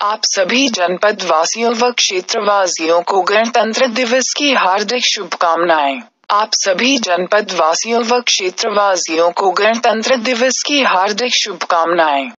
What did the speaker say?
आप सभी जनपद वासियों व क्षेत्रवासियों को गणतंत्र दिवस की हार्दिक शुभकामनाएं। आप सभी जनपद वासियों व क्षेत्रवासियों को गणतंत्र दिवस की हार्दिक शुभकामनाएं।